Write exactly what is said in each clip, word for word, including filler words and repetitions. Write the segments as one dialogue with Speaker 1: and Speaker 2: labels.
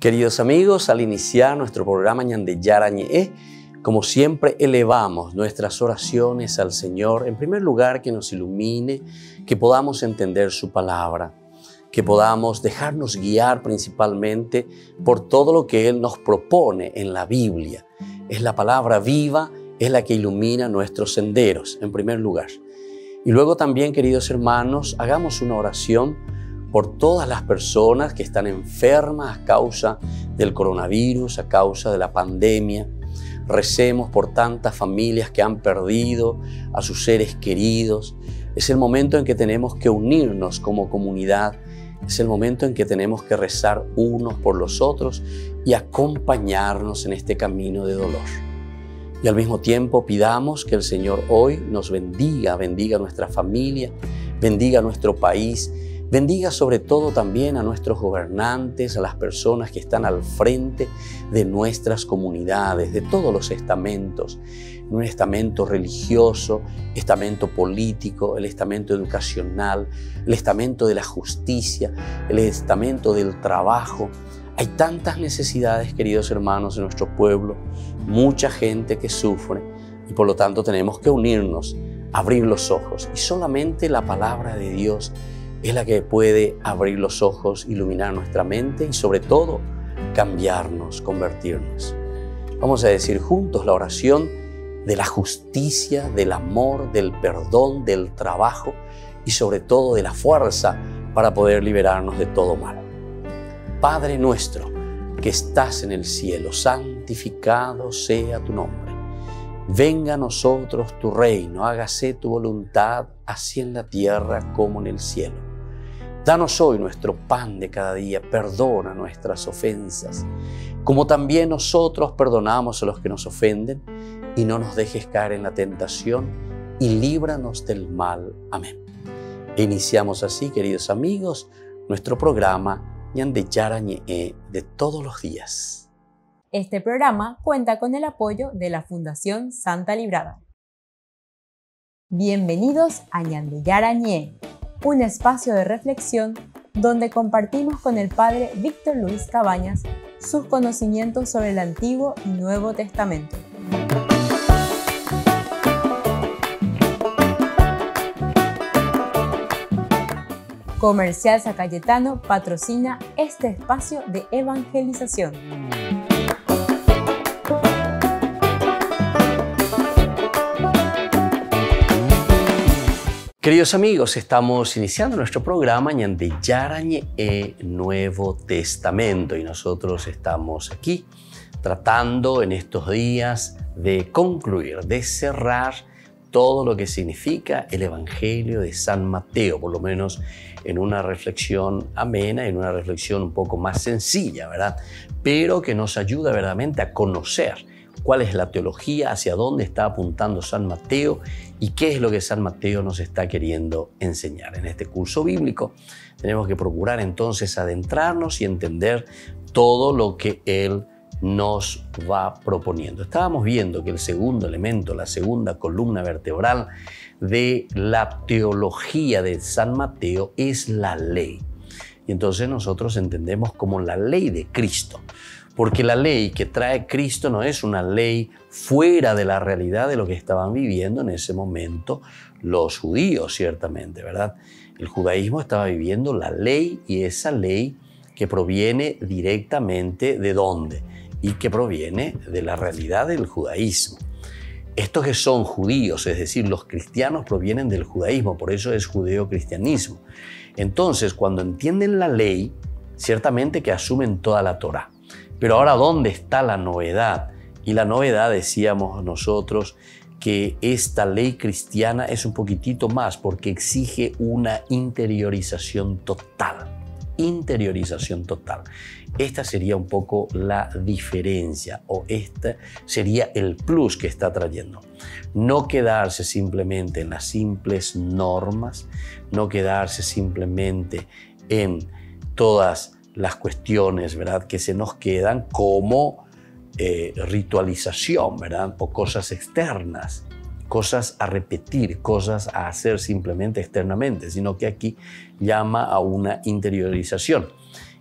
Speaker 1: Queridos amigos, al iniciar nuestro programa Ñande Yarañe, como siempre elevamos nuestras oraciones al Señor, en primer lugar que nos ilumine, que podamos entender su palabra, que podamos dejarnos guiar principalmente por todo lo que Él nos propone en la Biblia. Es la palabra viva, es la que ilumina nuestros senderos, en primer lugar. Y luego también, queridos hermanos, hagamos una oración por todas las personas que están enfermas a causa del coronavirus, a causa de la pandemia. Recemos por tantas familias que han perdido a sus seres queridos. Es el momento en que tenemos que unirnos como comunidad. Es el momento en que tenemos que rezar unos por los otros y acompañarnos en este camino de dolor. Y al mismo tiempo pidamos que el Señor hoy nos bendiga, bendiga a nuestra familia, bendiga a nuestro país, bendiga sobre todo también a nuestros gobernantes, a las personas que están al frente de nuestras comunidades, de todos los estamentos, un estamento religioso, estamento político, el estamento educacional, el estamento de la justicia, el estamento del trabajo. Hay tantas necesidades, queridos hermanos, en nuestro pueblo, mucha gente que sufre y por lo tanto tenemos que unirnos, abrir los ojos y solamente la palabra de Dios es la que puede abrir los ojos, iluminar nuestra mente y sobre todo cambiarnos, convertirnos. Vamos a decir juntos la oración de la justicia, del amor, del perdón, del trabajo y sobre todo de la fuerza para poder liberarnos de todo mal. Padre nuestro que estás en el cielo, santificado sea tu nombre. Venga a nosotros tu reino, hágase tu voluntad, así en la tierra como en el cielo. Danos hoy nuestro pan de cada día, perdona nuestras ofensas, como también nosotros perdonamos a los que nos ofenden, y no nos dejes caer en la tentación, y líbranos del mal. Amén. E iniciamos así, queridos amigos, nuestro programa Ñande Yarañe de todos los días.
Speaker 2: Este programa cuenta con el apoyo de la Fundación Santa Librada. Bienvenidos a Ñande Yarañe, un espacio de reflexión donde compartimos con el Padre Víctor Luis Cabañas sus conocimientos sobre el Antiguo y Nuevo Testamento. Comercial San Cayetano patrocina este espacio de evangelización.
Speaker 1: Queridos amigos, estamos iniciando nuestro programa Ñande Yarañe Nuevo Testamento y nosotros estamos aquí tratando en estos días de concluir, de cerrar todo lo que significa el Evangelio de San Mateo, por lo menos en una reflexión amena, en una reflexión un poco más sencilla, ¿verdad? Pero que nos ayuda verdaderamente a conocer cuál es la teología, hacia dónde está apuntando San Mateo y qué es lo que San Mateo nos está queriendo enseñar. En este curso bíblico tenemos que procurar entonces adentrarnos y entender todo lo que él nos va proponiendo. Estábamos viendo que el segundo elemento, la segunda columna vertebral de la teología de San Mateo es la ley. Y entonces nosotros entendemos como la ley de Cristo. Porque la ley que trae Cristo no es una ley fuera de la realidad de lo que estaban viviendo en ese momento los judíos, ciertamente, ¿verdad? El judaísmo estaba viviendo la ley y esa ley que proviene directamente ¿de dónde? Y que proviene de la realidad del judaísmo. Estos que son judíos, es decir, los cristianos provienen del judaísmo, por eso es judeo-cristianismo. Entonces, cuando entienden la ley, ciertamente que asumen toda la Torá. Pero ahora, ¿dónde está la novedad? Y la novedad, decíamos nosotros, que esta ley cristiana es un poquitito más porque exige una interiorización total. Interiorización total. Esta sería un poco la diferencia o este sería el plus que está trayendo. No quedarse simplemente en las simples normas, no quedarse simplemente en todas las cuestiones, ¿verdad?, que se nos quedan como eh, ritualización, ¿verdad?, o cosas externas, cosas a repetir, cosas a hacer simplemente externamente, sino que aquí llama a una interiorización.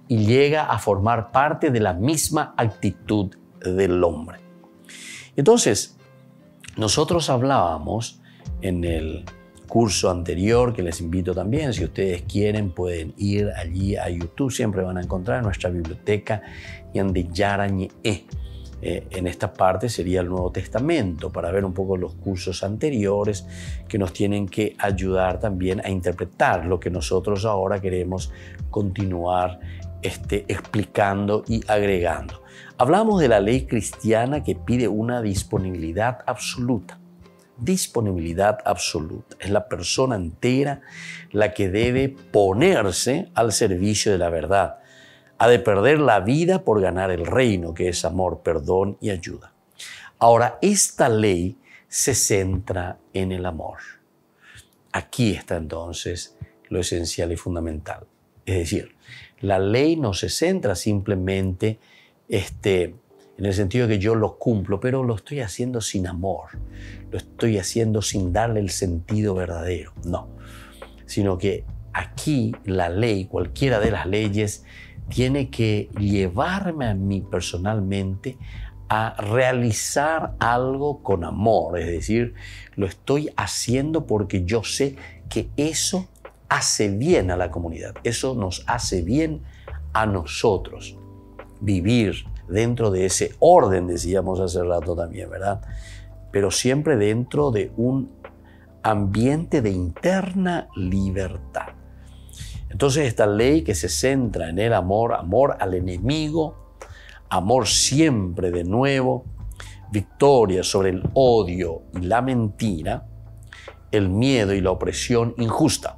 Speaker 1: y llega a formar parte de la misma actitud del hombre. Entonces, nosotros hablábamos en el curso anterior, que les invito también, si ustedes quieren pueden ir allí a YouTube, siempre van a encontrar nuestra biblioteca Ñande Yarañe. Eh, en esta parte sería el Nuevo Testamento, para ver un poco los cursos anteriores que nos tienen que ayudar también a interpretar lo que nosotros ahora queremos continuar este, explicando y agregando. Hablamos de la ley cristiana que pide una disponibilidad absoluta. Disponibilidad absoluta. Es la persona entera la que debe ponerse al servicio de la verdad. Ha de perder la vida por ganar el reino, que es amor, perdón y ayuda. Ahora, esta ley se centra en el amor. Aquí está entonces lo esencial y fundamental. Es decir, la ley no se centra simplemente este, en el sentido de que yo lo cumplo, pero lo estoy haciendo sin amor, lo estoy haciendo sin darle el sentido verdadero. No, sino que aquí la ley, cualquiera de las leyes, tiene que llevarme a mí personalmente a realizar algo con amor. Es decir, lo estoy haciendo porque yo sé que eso hace bien a la comunidad. Eso nos hace bien a nosotros. Vivir dentro de ese orden, decíamos hace rato también, ¿verdad? Pero siempre dentro de un ambiente de interna libertad. Entonces esta ley que se centra en el amor, amor al enemigo, amor siempre de nuevo, victoria sobre el odio y la mentira, el miedo y la opresión injusta.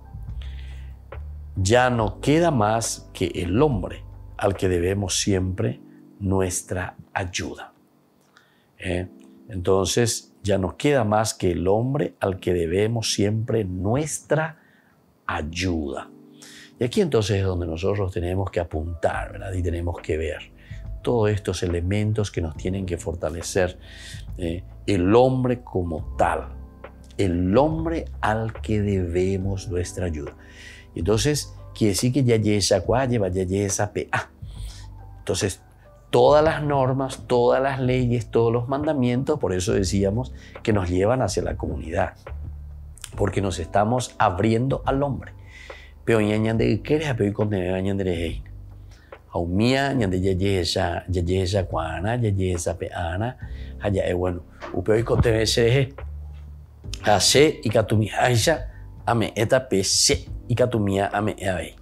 Speaker 1: Ya no queda más que el hombre al que debemos siempre nuestra ayuda. ¿Eh? Entonces ya no queda más que el hombre al que debemos siempre nuestra ayuda. Y aquí entonces es donde nosotros tenemos que apuntar, ¿verdad? Y tenemos que ver todos estos elementos que nos tienen que fortalecer. Eh, el hombre como tal, el hombre al que debemos nuestra ayuda. Y entonces quiere decir que ya esa cualle, ya esa pa. Entonces todas las normas, todas las leyes, todos los mandamientos, por eso decíamos que nos llevan hacia la comunidad, porque nos estamos abriendo al hombre. Pero ñande querer pero con ñande reina. Aumía ñande yeyesa yeyesa cuana yeyesa peana allá es bueno. Upeo con te se hace y catumi aisha ame eta pese y catumía ame ave.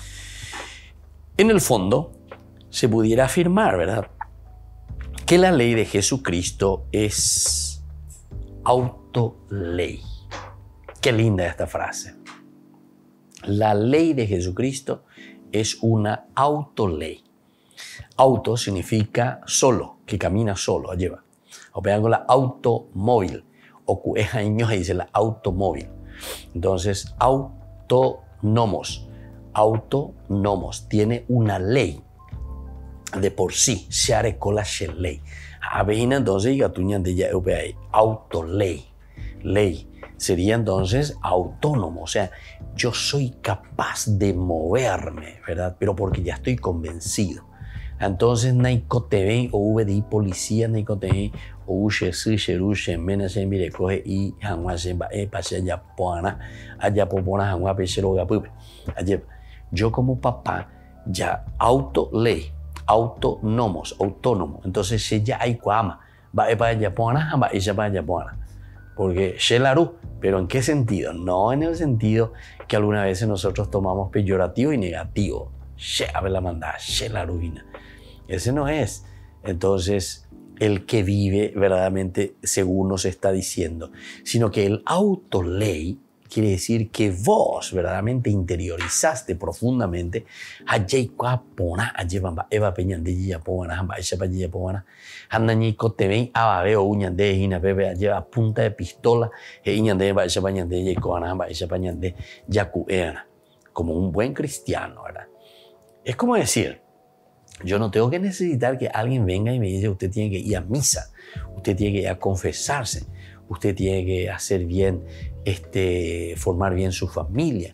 Speaker 1: En el fondo se pudiera afirmar, ¿verdad?, que la ley de Jesucristo es autoley. Qué linda esta frase. La ley de Jesucristo es una autoley. Auto significa solo, que camina solo, lleva. O pegan la automóvil, o es años dice la automóvil. Entonces, autónomos, autónomos, tiene una ley de por sí, se hará con la ley. A veces entonces, y gatuñan de ya autoley, ley. Sería entonces autónomo, o sea, yo soy capaz de moverme, ¿verdad? Pero porque ya estoy convencido. Entonces, Naiko T V o V D I policía, Naiko T V o Ushe Sishe Rushe Menase Mire Coge y Hanwa Semba E Pase allá Poana, allá Popona Hanwa Pesero Gapupe. Yo como papá ya autoley, autónomos, autónomo. Entonces, ella hay cuama, va para allá Poana, va ella para allá Poana. Porque Shelaru, pero ¿en qué sentido? No en el sentido que algunas veces nosotros tomamos peyorativo y negativo. She, a ver la mandada, Shelaruina. Ese no es. Entonces, el que vive verdaderamente según nos está diciendo, sino que el autoley quiere decir que vos verdaderamente interiorizaste profundamente a pona a eva peñan de ya pona a esa ya pona andañi coteven a veo uñan de ina bebe lleva punta de pistola e iñan de eva esa pañan de ya coana a esa pañan de yacuena, como un buen cristiano, ¿verdad? Es como decir, yo no tengo que necesitar que alguien venga y me diga usted tiene que ir a misa, usted tiene que ir a confesarse, usted tiene que hacer bien, este, formar bien su familia.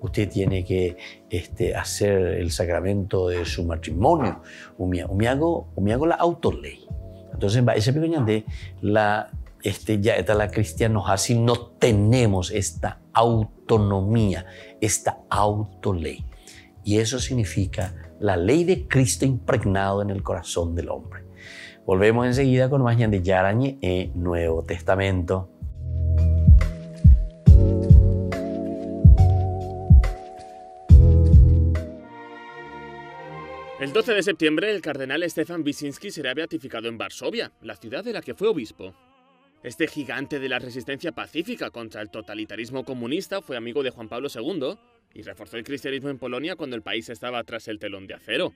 Speaker 1: usted tiene que este, hacer el sacramento de su matrimonio. Umiago, umiago la autoley. Entonces, ese pequeño de la, este, ya está la cristianos así, no tenemos esta autonomía, esta autoley. Y eso significa la ley de Cristo impregnado en el corazón del hombre. Volvemos enseguida con más de Yarañe en Nuevo Testamento.
Speaker 3: El doce de septiembre, el cardenal Stefan Wyszynski será beatificado en Varsovia, la ciudad de la que fue obispo. Este gigante de la resistencia pacífica contra el totalitarismo comunista fue amigo de Juan Pablo segundo y reforzó el cristianismo en Polonia cuando el país estaba tras el telón de acero.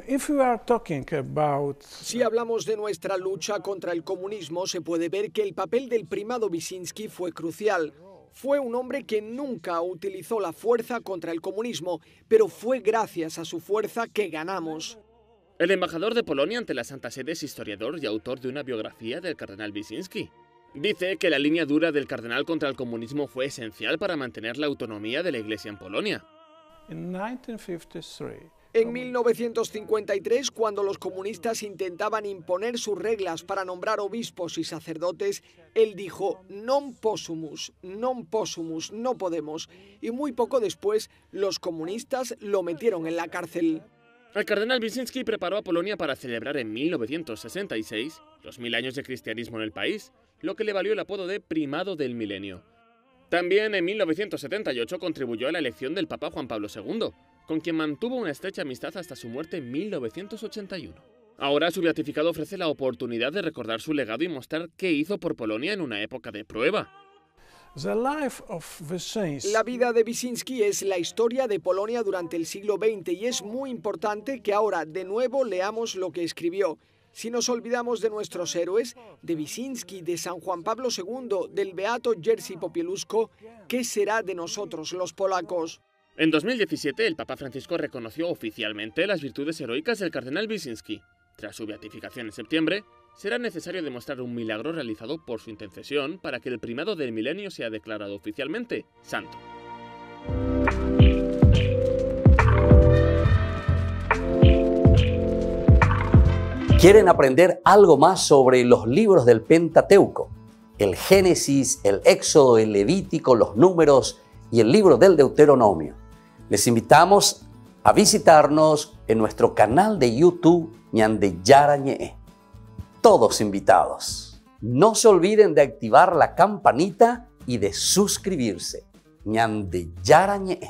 Speaker 4: Si hablamos de nuestra lucha contra el comunismo, se puede ver que el papel del primado Wyszynski fue crucial. Fue un hombre que nunca utilizó la fuerza contra el comunismo, pero fue gracias a su fuerza que ganamos.
Speaker 3: El embajador de Polonia ante la Santa Sede es historiador y autor de una biografía del cardenal Wyszynski. Dice que la línea dura del cardenal contra el comunismo fue esencial para mantener la autonomía de la Iglesia en Polonia.
Speaker 4: En mil novecientos cincuenta y tres, cuando los comunistas intentaban imponer sus reglas para nombrar obispos y sacerdotes, él dijo «non possumus, non possumus, no podemos», y muy poco después los comunistas lo metieron en la cárcel.
Speaker 3: El cardenal Wyszynski preparó a Polonia para celebrar en mil novecientos sesenta y seis los mil años de cristianismo en el país, lo que le valió el apodo de primado del milenio. También en mil novecientos setenta y ocho contribuyó a la elección del Papa Juan Pablo segundo, con quien mantuvo una estrecha amistad hasta su muerte en mil novecientos ochenta y uno. Ahora su beatificado ofrece la oportunidad de recordar su legado y mostrar qué hizo por Polonia en una época de prueba.
Speaker 4: La vida de Wyszynski es la historia de Polonia durante el siglo veinte y es muy importante que ahora de nuevo leamos lo que escribió. Si nos olvidamos de nuestros héroes, de Wyszynski, de San Juan Pablo segundo, del beato Jerzy Popieluszko, ¿qué será de nosotros los polacos?
Speaker 3: En dos mil diecisiete, el Papa Francisco reconoció oficialmente las virtudes heroicas del cardenal Wyszynski. Tras su beatificación en septiembre, será necesario demostrar un milagro realizado por su intercesión para que el primado del milenio sea declarado oficialmente santo.
Speaker 1: ¿Quieren aprender algo más sobre los libros del Pentateuco? El Génesis, el Éxodo, el Levítico, los Números y el libro del Deuteronomio. Les invitamos a visitarnos en nuestro canal de YouTube Ñande Yarañe. Todos invitados. No se olviden de activar la campanita y de suscribirse. Ñande Yarañe.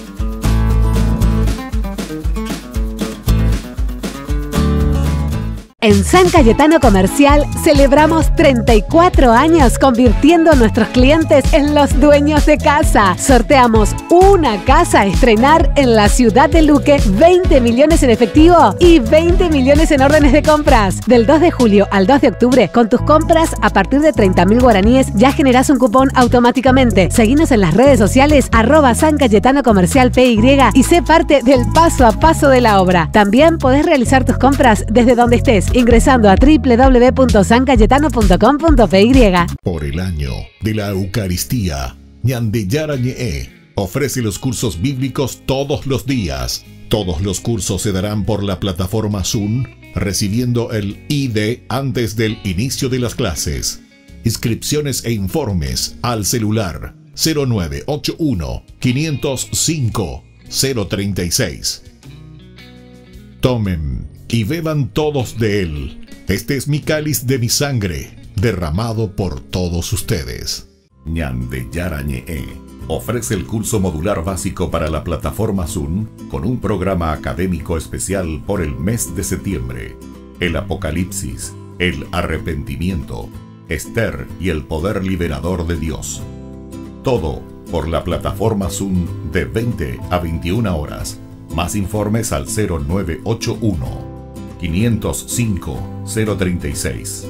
Speaker 5: En San Cayetano Comercial celebramos treinta y cuatro años convirtiendo a nuestros clientes en los dueños de casa. Sorteamos una casa a estrenar en la ciudad de Luque, veinte millones en efectivo y veinte millones en órdenes de compras. Del dos de julio al dos de octubre, con tus compras a partir de treinta mil guaraníes ya generás un cupón automáticamente. Seguinos en las redes sociales arroba San Cayetano Comercial P Y y sé parte del paso a paso de la obra. También podés realizar tus compras desde donde estés, ingresando a doble u doble u doble u punto san cayetano punto com punto p y.
Speaker 6: Por el año de la Eucaristía, Ñande Yarañe ofrece los cursos bíblicos todos los días. Todos los cursos se darán por la plataforma Zoom, recibiendo el I D antes del inicio de las clases. Inscripciones e informes al celular cero nueve ocho uno, cinco cero cinco, cero tres seis. Tomen y beban todos de él. Este es mi cáliz de mi sangre, derramado por todos ustedes. Ñande Yarañe ofrece el curso modular básico para la plataforma Zoom con un programa académico especial por el mes de septiembre. El Apocalipsis, el arrepentimiento, Esther y el poder liberador de Dios. Todo por la plataforma Zoom de veinte a veintiuna horas. Más informes al cero nueve ocho uno, cinco cero cinco, cero tres seis.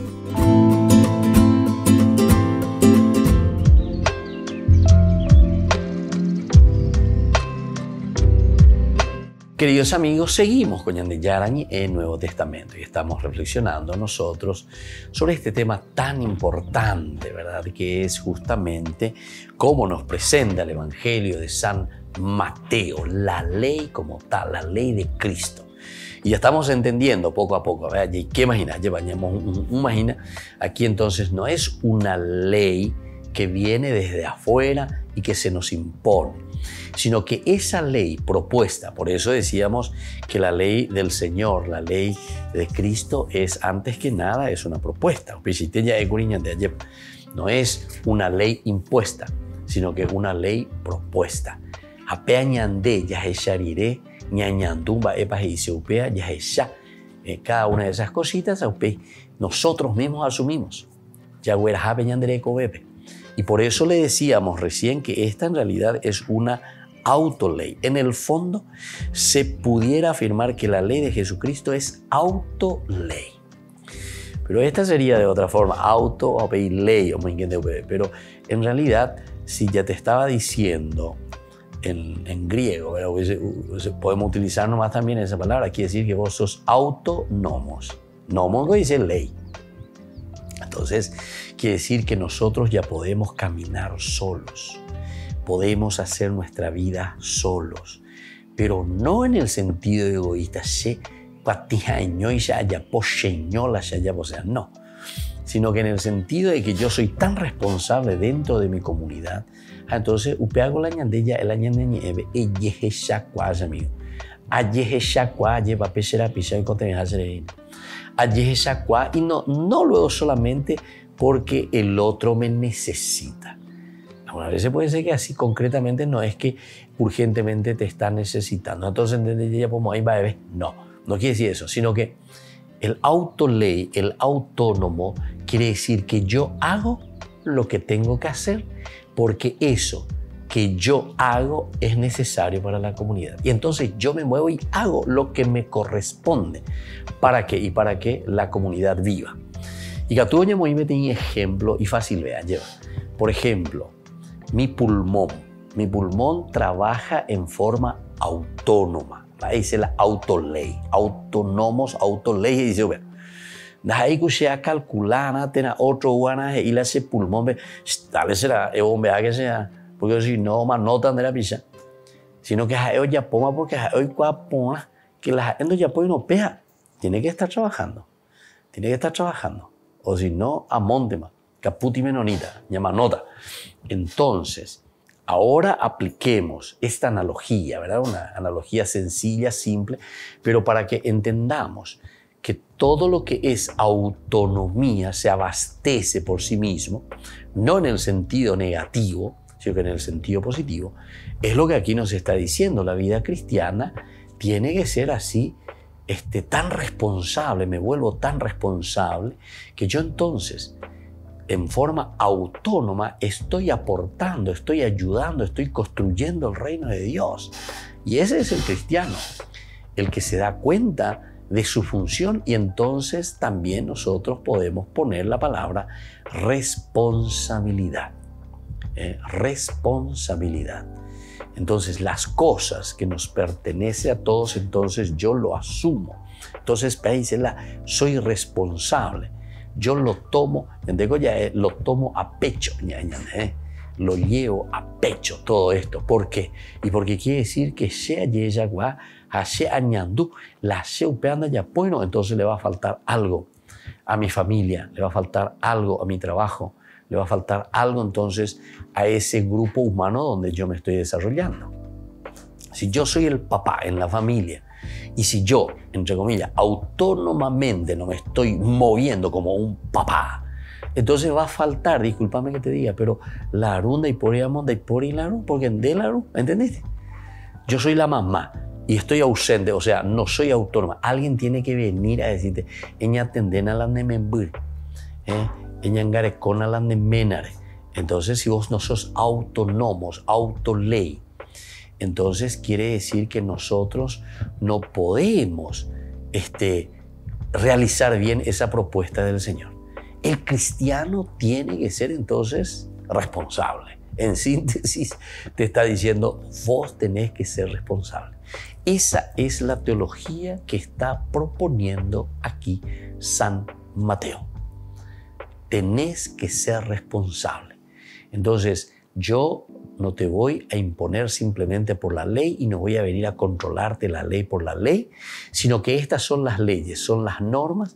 Speaker 1: Queridos amigos, seguimos con Ñande Yarañe en Nuevo Testamento y estamos reflexionando nosotros sobre este tema tan importante, ¿verdad? Que es justamente cómo nos presenta el Evangelio de San Mateo, la ley como tal, la ley de Cristo. Y ya estamos entendiendo poco a poco. ¿Y qué imagina? Llevamos un, un imagina. Aquí entonces no es una ley que viene desde afuera y que se nos impone, sino que esa ley propuesta, por eso decíamos que la ley del Señor, la ley de Cristo es antes que nada es una propuesta. No es una ley impuesta, sino que es una ley propuesta. Cada una de esas cositas nosotros mismos asumimos. Y por eso le decíamos recién que esta en realidad es una autoley. En el fondo se pudiera afirmar que la ley de Jesucristo es autoley. Pero esta sería de otra forma, auto o ley, pero en realidad si ya te estaba diciendo en, en griego, pero podemos utilizar nomás también esa palabra, quiere decir que vos sos autónomos. Nomos dice ley. Entonces, quiere decir que nosotros ya podemos caminar solos, podemos hacer nuestra vida solos, pero no en el sentido egoísta, o sea, no, sino que en el sentido de que yo soy tan responsable dentro de mi comunidad. Entonces, upeago la ñandella, el añandeñeve, y yeje shakwaya, amigo. Ayeje shakwaya, papesera, pisa y contenejaserena. Y no, no luego solamente porque el otro me necesita. Algunas veces puede ser que así concretamente no es que urgentemente te está necesitando. Entonces, ya podemos ahí va a ver. No, no quiere decir eso, sino que el autoley, el autónomo, quiere decir que yo hago lo que tengo que hacer porque eso que yo hago es necesario para la comunidad. Y entonces yo me muevo y hago lo que me corresponde. ¿Para qué? Y para que la comunidad viva. Y Gatuña muy me tiene ejemplo y fácil vea. Lleva. Por ejemplo, mi pulmón. Mi pulmón trabaja en forma autónoma. Ahí dice la autoley. Autónomos, autoley. Y dice, bueno, ahí que sea calculada, tener otro guana y la ese pulmón. Tal vez será, es un vea que sea. Porque si no, más no tendrá pisa, sino que hoy ya ponga porque hoy cuapona que la gente ya puede no pega, tiene que estar trabajando, tiene que estar trabajando, o si no, a montema, caputi menonita, llama nota. Entonces, ahora apliquemos esta analogía, ¿verdad? Una analogía sencilla, simple, pero para que entendamos que todo lo que es autonomía se abastece por sí mismo, no en el sentido negativo, sino que en el sentido positivo, es lo que aquí nos está diciendo. La vida cristiana tiene que ser así, este, tan responsable, me vuelvo tan responsable, que yo entonces, en forma autónoma, estoy aportando, estoy ayudando, estoy construyendo el reino de Dios. Y ese es el cristiano, el que se da cuenta de su función, y entonces también nosotros podemos poner la palabra responsabilidad. Eh, responsabilidad. Entonces, las cosas que nos pertenecen a todos, entonces yo lo asumo. Entonces, dice la, soy responsable. Yo lo tomo, ya, eh, lo tomo a pecho, eh, lo llevo a pecho todo esto. ¿Por qué? Y porque quiere decir que sea yeyagua, hace añandú, la se upeanda ya, bueno, entonces le va a faltar algo a mi familia, le va a faltar algo a mi trabajo, le va a faltar algo entonces a ese grupo humano donde yo me estoy desarrollando. Si yo soy el papá en la familia y si yo, entre comillas, autónomamente no me estoy moviendo como un papá, entonces va a faltar, discúlpame que te diga, pero la arunda y por y y por y la arunda, porque en de la arunda, ¿entendiste? Yo soy la mamá y estoy ausente, o sea, no soy autónoma. Alguien tiene que venir a decirte, ella tendena la nemembur, ¿eh? Entonces, si vos no sos autónomos, autoley, entonces quiere decir que nosotros no podemos este, realizar bien esa propuesta del Señor. El cristiano tiene que ser entonces responsable. En síntesis, te está diciendo, vos tenés que ser responsable. Esa es la teología que está proponiendo aquí San Mateo. Tenés que ser responsable. Entonces, yo no te voy a imponer simplemente por la ley y no voy a venir a controlarte la ley por la ley, sino que estas son las leyes, son las normas.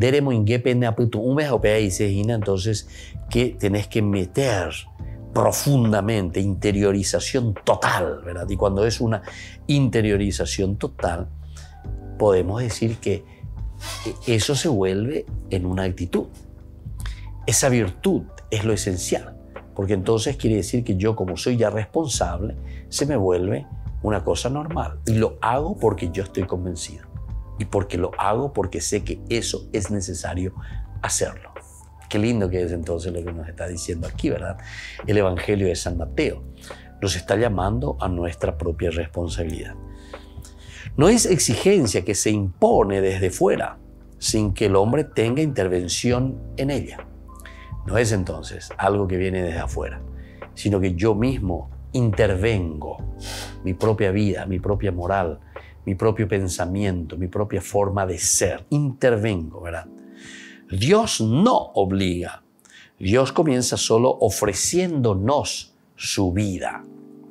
Speaker 1: Entonces, que tenés que meter profundamente, interiorización total, ¿verdad? Y cuando es una interiorización total, podemos decir que eso se vuelve en una actitud. Esa virtud es lo esencial, porque entonces quiere decir que yo, como soy ya responsable, se me vuelve una cosa normal. Y lo hago porque yo estoy convencido. Y porque lo hago porque sé que eso es necesario hacerlo. Qué lindo que es entonces lo que nos está diciendo aquí, ¿verdad? El Evangelio de San Mateo nos está llamando a nuestra propia responsabilidad. No es exigencia que se impone desde fuera, sin que el hombre tenga intervención en ella. No es entonces algo que viene desde afuera, sino que yo mismo intervengo mi propia vida, mi propia moral, mi propio pensamiento, mi propia forma de ser. Intervengo, ¿verdad? Dios no obliga. Dios comienza solo ofreciéndonos su vida.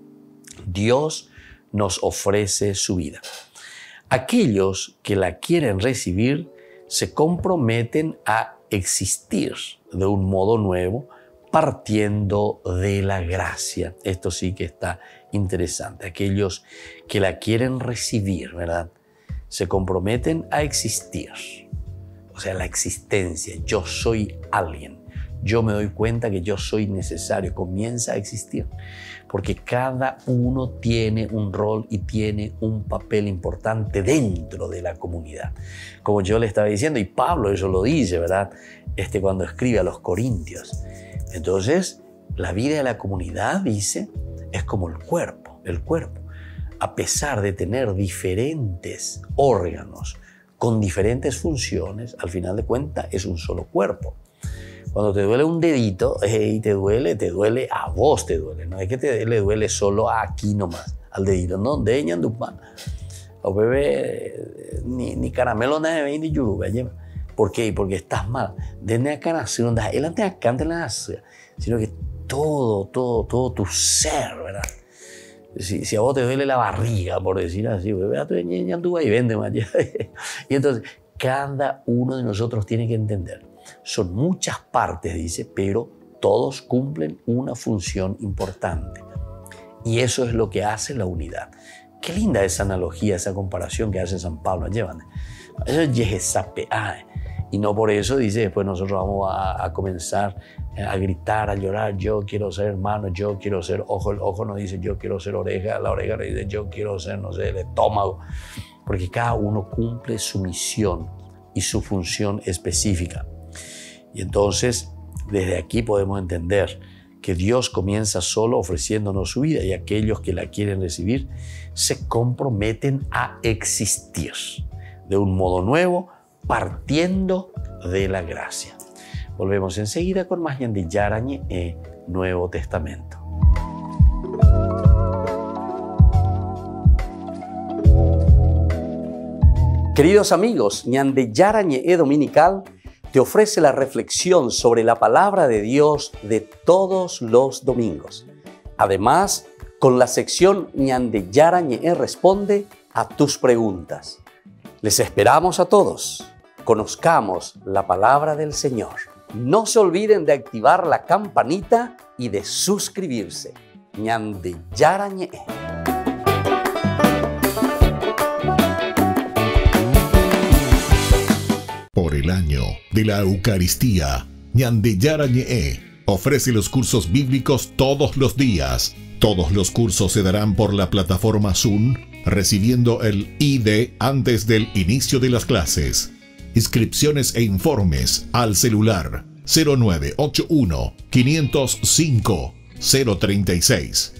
Speaker 1: Dios nos ofrece su vida. Aquellos que la quieren recibir se comprometen a existir de un modo nuevo, partiendo de la gracia. Esto sí que está interesante. Aquellos que la quieren recibir, ¿verdad? Se comprometen a existir. O sea, la existencia. Yo soy alguien. Yo me doy cuenta que yo soy necesario. Comienza a existir. Porque cada uno tiene un rol y tiene un papel importante dentro de la comunidad. Como yo le estaba diciendo, y Pablo eso lo dice, ¿verdad? Este, cuando escribe a los Corintios. Entonces, la vida de la comunidad, dice, es como el cuerpo. El cuerpo, a pesar de tener diferentes órganos con diferentes funciones, al final de cuentas es un solo cuerpo. Cuando te duele un dedito, y te duele, te duele a vos, te duele. No es que te le duele solo aquí nomás, al dedito. No, de ñandupa. O bebé, ni, ni caramelo nada de ni yuruba. ¿Por qué? Porque estás mal. Desde acá nació, donde él antes acá te la nace, sino que todo, todo, todo tu ser, ¿verdad? Si, si a vos te duele la barriga, por decir así, bebé, a tu ñandupa y vende más. Y entonces, cada uno de nosotros tiene que entender. Son muchas partes, dice, pero todos cumplen una función importante. Y eso es lo que hace la unidad. Qué linda esa analogía, esa comparación que hace San Pablo. Llevan. Eso es yehesape. Y no por eso, dice, después nosotros vamos a, a comenzar a gritar, a llorar. Yo quiero ser hermano, yo quiero ser ojo. El ojo no dice yo quiero ser oreja, la oreja no dice yo quiero ser, no sé, el estómago. Porque cada uno cumple su misión y su función específica. Y entonces, desde aquí podemos entender que Dios comienza solo ofreciéndonos su vida y aquellos que la quieren recibir se comprometen a existir de un modo nuevo, partiendo de la gracia. Volvemos enseguida con más Ñande Yarañe e Nuevo Testamento. Queridos amigos, Ñande Yarañe e Dominical te ofrece la reflexión sobre la palabra de Dios de todos los domingos. Además, con la sección Ñande Yarañe e Responde a tus preguntas. Les esperamos a todos. Conozcamos la palabra del Señor. No se olviden de activar la campanita y de suscribirse. Ñande Yarañe e.
Speaker 6: Por el año de la Eucaristía, Ñande Yarañe e ofrece los cursos bíblicos todos los días. Todos los cursos se darán por la plataforma Zoom, recibiendo el I D antes del inicio de las clases. Inscripciones e informes al celular cero nueve ocho uno, cinco cero cinco, cero tres seis.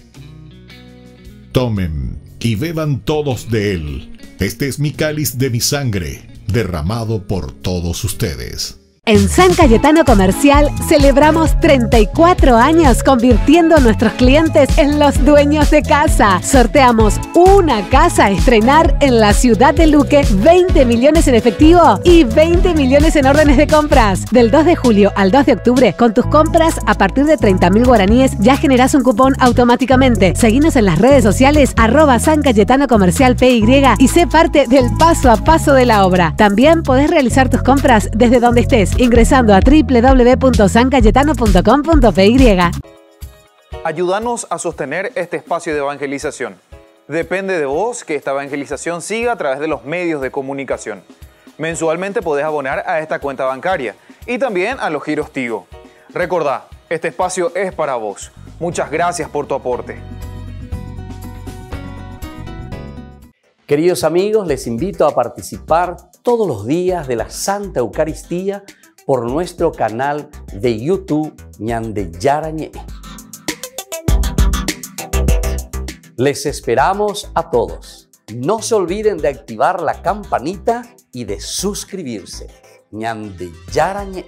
Speaker 6: Tomen y beban todos de él. Este es mi cáliz de mi sangre, derramado por todos ustedes.
Speaker 5: En San Cayetano Comercial celebramos treinta y cuatro años convirtiendo a nuestros clientes en los dueños de casa. Sorteamos una casa a estrenar en la ciudad de Luque, veinte millones en efectivo y veinte millones en órdenes de compras. Del dos de julio al dos de octubre, con tus compras a partir de treinta mil guaraníes ya generás un cupón automáticamente. Seguinos en las redes sociales arroba San Cayetano Comercial P Y y sé parte del paso a paso de la obra. También podés realizar tus compras desde donde estés, ingresando a doble u doble u doble u punto san cayetano punto com punto p y.
Speaker 7: Ayúdanos a sostener este espacio de evangelización. Depende de vos que esta evangelización siga a través de los medios de comunicación. Mensualmente podés abonar a esta cuenta bancaria y también a los giros Tigo. Recordá, este espacio es para vos. Muchas gracias por tu aporte.
Speaker 1: Queridos amigos, les invito a participar todos los días de la Santa Eucaristía por nuestro canal de YouTube Ñande Yarañe. Les esperamos a todos. No se olviden de activar la campanita y de suscribirse. Ñande Yarañe.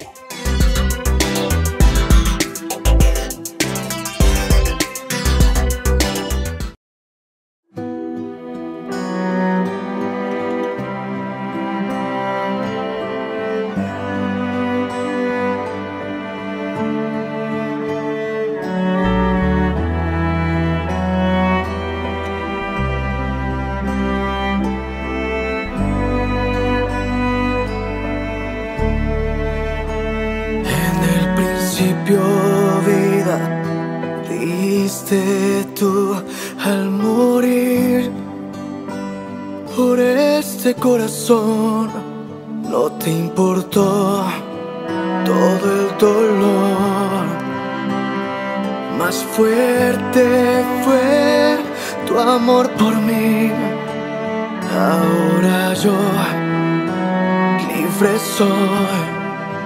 Speaker 8: Vida diste tú al morir por este corazón, no te importó todo el dolor, más fuerte fue tu amor por mí. Ahora yo libre soy.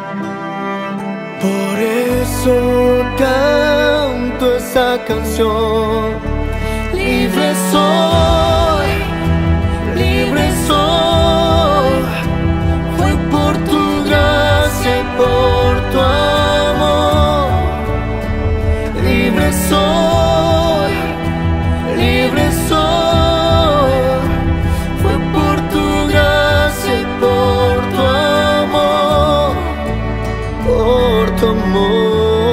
Speaker 8: Por eso canto esa canción. Libre soy, libre soy. Fue por tu gracia y por tu amor. Libre soy, libre soy. Fue por tu gracia y por tu amor. Por tu amor.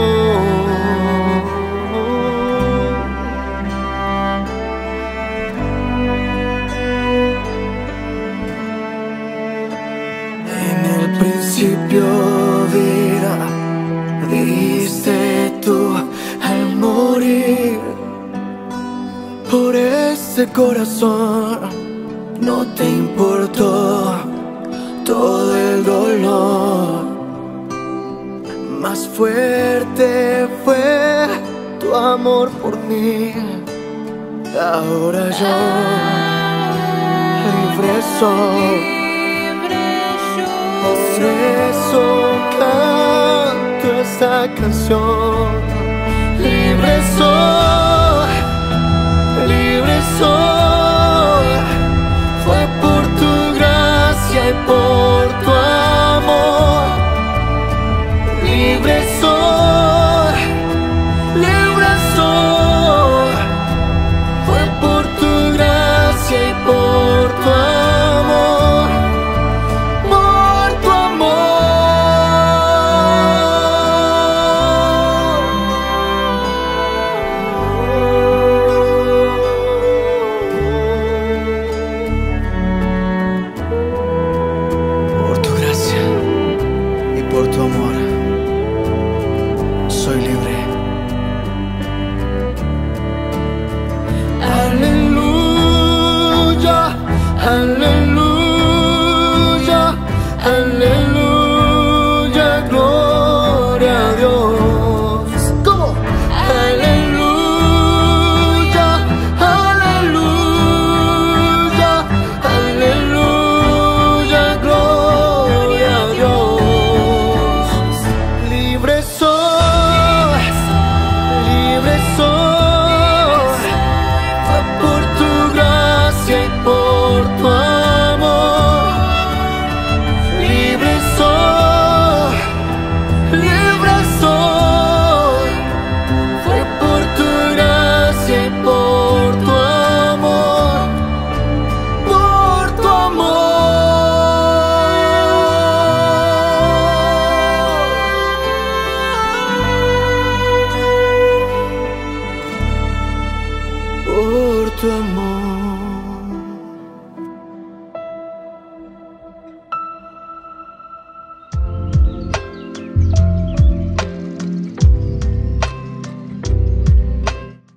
Speaker 8: En el principio vida diste tú al morir por este corazón, no te importó todo el dolor, más fuerte fue tu amor por mí. Ahora yo libre soy. Por eso canto esta canción. Libre soy, libre soy. Fue por tu gracia y por tu amor. Libre soy, libre soy. Fue por tu gracia y por tu amor. Por tu amor.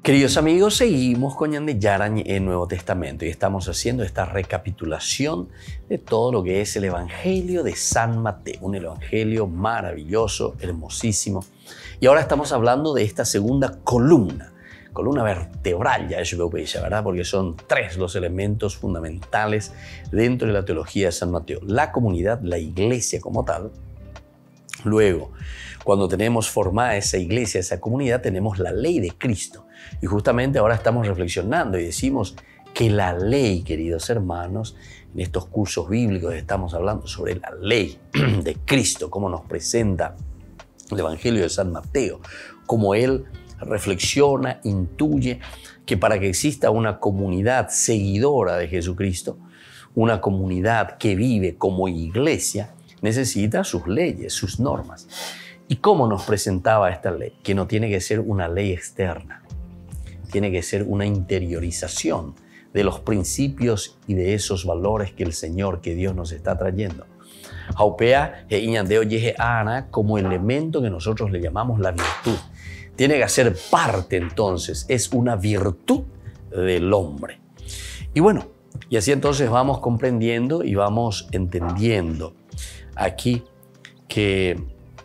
Speaker 1: Queridos amigos, seguimos con Ñande Yarañe en el Nuevo Testamento y estamos haciendo esta recapitulación de todo lo que es el Evangelio de San Mateo, un evangelio maravilloso, hermosísimo. Y ahora estamos hablando de esta segunda columna, columna vertebral, ya yo veo, ¿verdad? Porque son tres los elementos fundamentales dentro de la teología de San Mateo: la comunidad, la iglesia como tal. Luego, cuando tenemos formada esa iglesia, esa comunidad, tenemos la ley de Cristo. Y justamente ahora estamos reflexionando y decimos que la ley, queridos hermanos, en estos cursos bíblicos estamos hablando sobre la ley de Cristo, cómo nos presenta el Evangelio de San Mateo, cómo él reflexiona, intuye que para que exista una comunidad seguidora de Jesucristo, una comunidad que vive como iglesia, necesita sus leyes, sus normas. ¿Y cómo nos presentaba esta ley? Que no tiene que ser una ley externa, tiene que ser una interiorización de los principios y de esos valores que el Señor, que Dios nos está trayendo. Haupea e iñandeo yeje ana como elemento que nosotros le llamamos la virtud. Tiene que hacer parte entonces, es una virtud del hombre. Y bueno, y así entonces vamos comprendiendo y vamos entendiendo aquí que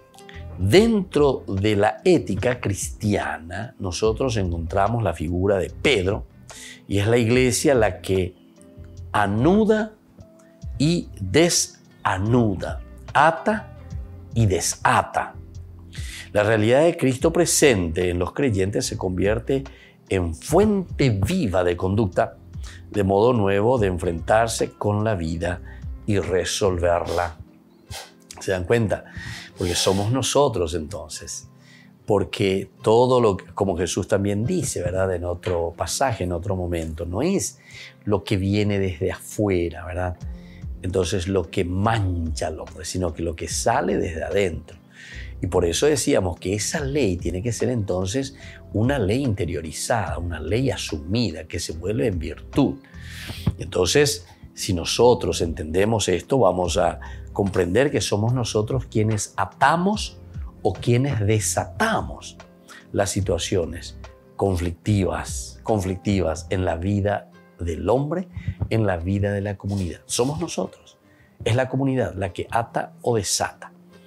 Speaker 1: dentro de la ética cristiana nosotros encontramos la figura de Pedro y es la iglesia la que anuda y desanuda, ata y desata. La realidad de Cristo presente en los creyentes se convierte en fuente viva de conducta, de modo nuevo de enfrentarse con la vida y resolverla. ¿Se dan cuenta? Porque somos nosotros entonces. Porque todo lo que, como Jesús también dice, ¿verdad? En otro pasaje, en otro momento, no es lo que viene desde afuera, ¿verdad? Entonces lo que mancha al hombre, sino que lo que sale desde adentro. Y por eso decíamos que esa ley tiene que ser entonces una ley interiorizada, una ley asumida, que se vuelve en virtud. Entonces, si nosotros entendemos esto, vamos a comprender que somos nosotros quienes atamos o quienes desatamos las situaciones conflictivas, conflictivas en la vida del hombre, en la vida de la comunidad. Somos nosotros. Es la comunidad la que ata o desata.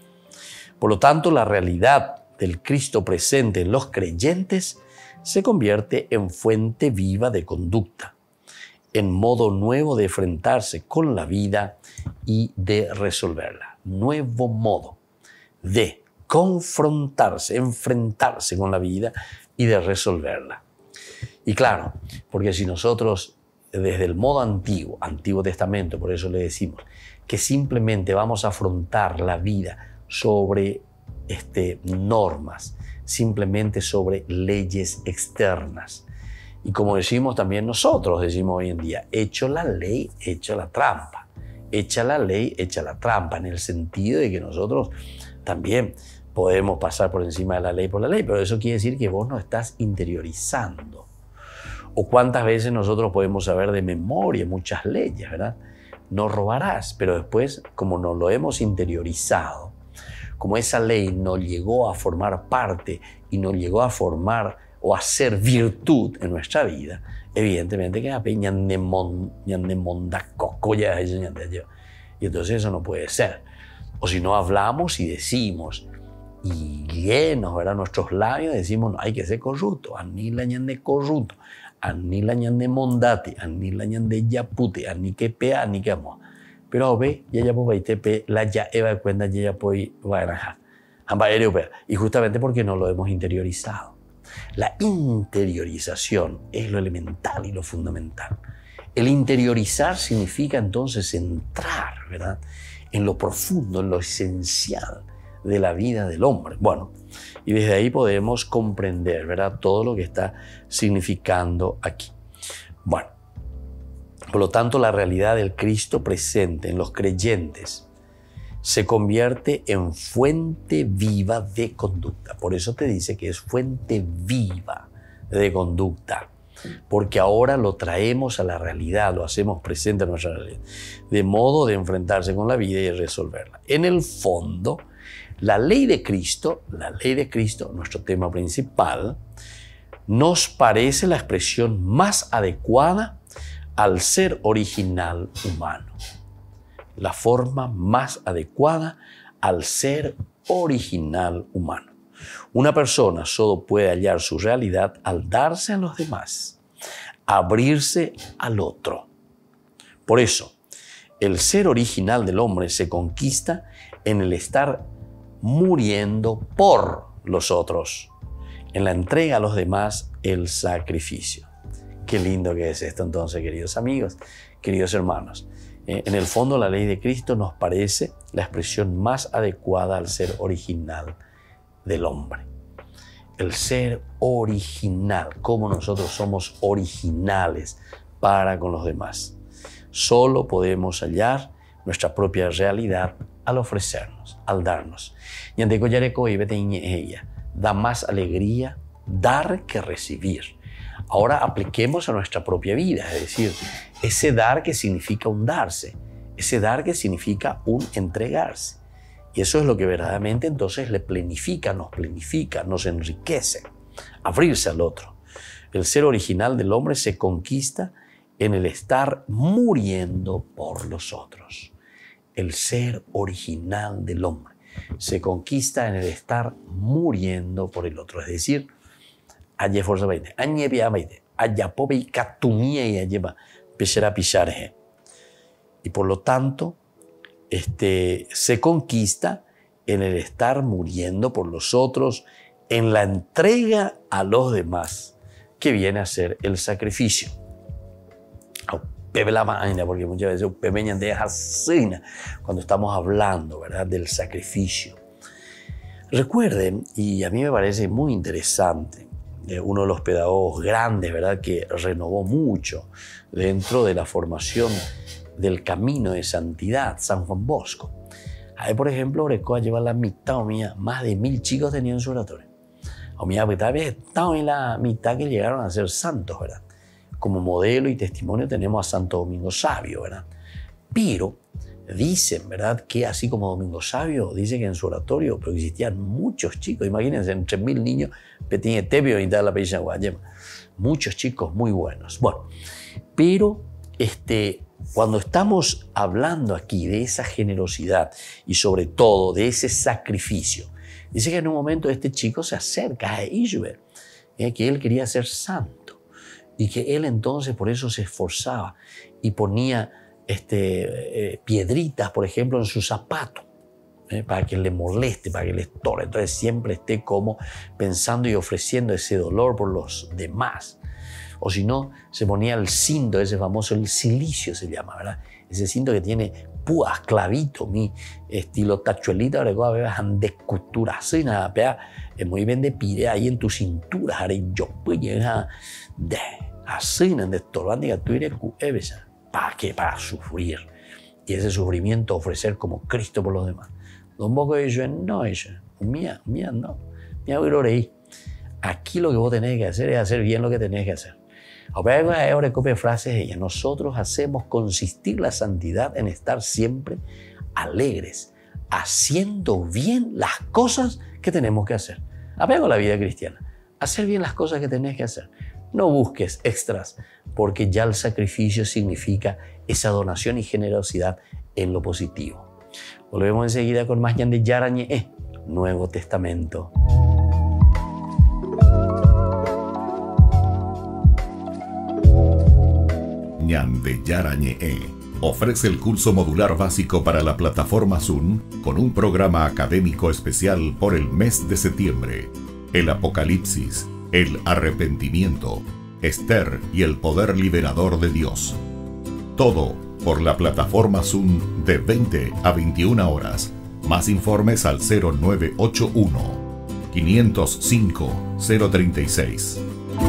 Speaker 1: Por lo tanto, la realidad del Cristo presente en los creyentes se convierte en fuente viva de conducta, en modo nuevo de enfrentarse con la vida y de resolverla. Nuevo modo de confrontarse, enfrentarse con la vida y de resolverla. Y claro, porque si nosotros desde el modo antiguo, Antiguo Testamento, por eso le decimos que simplemente vamos a afrontar la vida sobre este, normas, simplemente sobre leyes externas. Y como decimos también nosotros, decimos hoy en día, hecho la ley, hecha la trampa. Hecha la ley, hecha la trampa, en el sentido de que nosotros también podemos pasar por encima de la ley por la ley, pero eso quiere decir que vos no estás interiorizando. O cuántas veces nosotros podemos saber de memoria muchas leyes, ¿verdad? No robarás, pero después, como no lo hemos interiorizado, como esa ley no llegó a formar parte y no llegó a formar o a ser virtud en nuestra vida, evidentemente que y entonces eso no puede ser. O si no hablamos y decimos y llenos, ¿verdad? Nuestros labios decimos, no hay que ser corrupto, ani la ñande corrupto, ani la ñande mondati, ani la ñande yapute, ani que pea, ani que amo. Pero ve, ya ya pues pe la ya eva de cuenta ya ya pues va a y justamente porque no lo hemos interiorizado. La interiorización es lo elemental y lo fundamental. El interiorizar significa entonces entrar, ¿verdad?, en lo profundo, en lo esencial de la vida del hombre. Bueno, y desde ahí podemos comprender, ¿verdad?, todo lo que está significando aquí. Bueno, por lo tanto, la realidad del Cristo presente en los creyentes se convierte en fuente viva de conducta. Por eso te dice que es fuente viva de conducta, porque ahora lo traemos a la realidad, lo hacemos presente en nuestra realidad, de modo de enfrentarse con la vida y resolverla. En el fondo, la ley de Cristo, la ley de Cristo, nuestro tema principal, nos parece la expresión más adecuada al ser original humano. La forma más adecuada al ser original humano. Una persona solo puede hallar su realidad al darse a los demás, abrirse al otro. Por eso, el ser original del hombre se conquista en el estar muriendo por los otros, en la entrega a los demás, el sacrificio. Qué lindo que es esto entonces, queridos amigos, queridos hermanos. Eh, en el fondo, la ley de Cristo nos parece la expresión más adecuada al ser original del hombre. El ser original, cómo nosotros somos originales para con los demás. Solo podemos hallar nuestra propia realidad al ofrecernos, al darnos. Da más alegría dar que recibir. Ahora apliquemos a nuestra propia vida, es decir, ese dar que significa un darse, ese dar que significa un entregarse. Y eso es lo que verdaderamente entonces le plenifica, nos plenifica, nos enriquece. Abrirse al otro. El ser original del hombre se conquista en el estar muriendo por los otros. El ser original del hombre se conquista en el estar muriendo por el otro. Es decir, y por lo tanto, este, se conquista en el estar muriendo por los otros, en la entrega a los demás, que viene a ser el sacrificio. Porque muchas veces cuando estamos hablando, ¿verdad?, del sacrificio. Recuerden, y a mí me parece muy interesante, uno de los pedagogos grandes, ¿verdad?, que renovó mucho dentro de la formación del camino de santidad, San Juan Bosco. Ahí, por ejemplo, Orecoa lleva la mitad, o mía, más de mil chicos tenían su oratorio. O mía, pues, tal vez estaba en la mitad que llegaron a ser santos, ¿verdad? Como modelo y testimonio tenemos a Santo Domingo Sabio, ¿verdad? Pero dicen, ¿verdad?, que así como Domingo Sabio dice que en su oratorio pero existían muchos chicos, imagínense, entre mil niños, Petín Etebio y tal la Pella Guayema, muchos chicos muy buenos. Bueno, pero este, cuando estamos hablando aquí de esa generosidad y sobre todo de ese sacrificio, dice que en un momento este chico se acerca a Ishber, eh, que él quería ser santo. Y que él entonces por eso se esforzaba y ponía este, eh, piedritas, por ejemplo, en su zapato, eh, para que le moleste, para que le estorbe. Entonces siempre esté como pensando y ofreciendo ese dolor por los demás. O si no, se ponía el cinto, ese famoso, el cilicio se llama, ¿verdad? Ese cinto que tiene púas, clavitos, mi estilo tachuelita, ahora que veas de costura, así nada, pea, muy bien de pide ahí en tu cintura, ahora yo pues llega de así, de estorbando que tú eres cuevesa, ¿para qué? Para sufrir. Y ese sufrimiento ofrecer como Cristo por los demás. Don poco de ellos no, ellos, mía, mía no, mía voy a orar. Aquí lo que vos tenés que hacer es hacer bien lo que tenés que hacer. Ahora copia frases de ella. Nosotros hacemos consistir la santidad en estar siempre alegres, haciendo bien las cosas que tenemos que hacer. Apego a la vida cristiana. Hacer bien las cosas que tenés que hacer. No busques extras, porque ya el sacrificio significa esa donación y generosidad en lo positivo. Volvemos enseguida con más Ñande Yarañe, Nuevo Testamento.
Speaker 6: Ñande Yarañe ofrece el curso modular básico para la plataforma Zoom con un programa académico especial por el mes de septiembre. El Apocalipsis, el arrepentimiento, Esther y el poder liberador de Dios. Todo por la plataforma Zoom de veinte a veintiuna horas. Más informes al cero nueve ocho uno, cinco cero cinco, cero tres seis.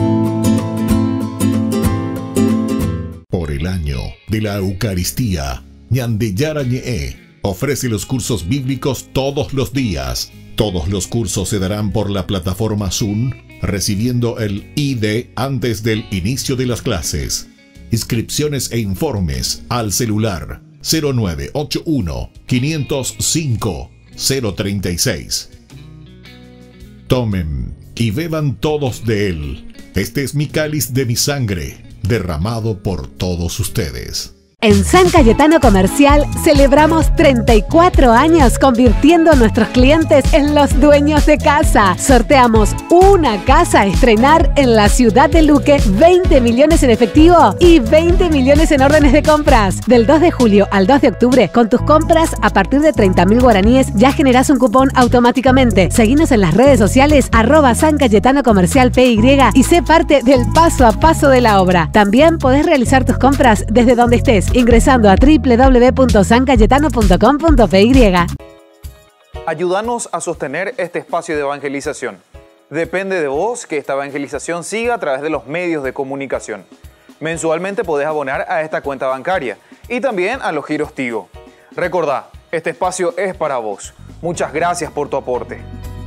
Speaker 6: Por el año de la Eucaristía, Ñande Yarañe ofrece los cursos bíblicos todos los días. Todos los cursos se darán por la plataforma Zoom, recibiendo el I D antes del inicio de las clases. Inscripciones e informes al celular cero nueve ocho uno, cinco cero cinco, cero tres seis. Tomen y beban todos de él. Este es mi cáliz de mi sangre, derramado por todos ustedes.
Speaker 5: En San Cayetano Comercial celebramos treinta y cuatro años convirtiendo a nuestros clientes en los dueños de casa. Sorteamos una casa a estrenar en la ciudad de Luque, veinte millones en efectivo y veinte millones en órdenes de compras. Del dos de julio al dos de octubre, con tus compras a partir de treinta mil guaraníes ya generás un cupón automáticamente. Seguinos en las redes sociales arroba San Cayetano Comercial P Y y sé parte del paso a paso de la obra. También podés realizar tus compras desde donde estés, ingresando a doble u doble u doble u punto san cayetano punto com punto p y.
Speaker 7: Ayúdanos a sostener este espacio de evangelización. Depende de vos que esta evangelización siga a través de los medios de comunicación. Mensualmente podés abonar a esta cuenta bancaria y también a los giros Tigo. Recordá, este espacio es para vos. Muchas gracias por tu aporte.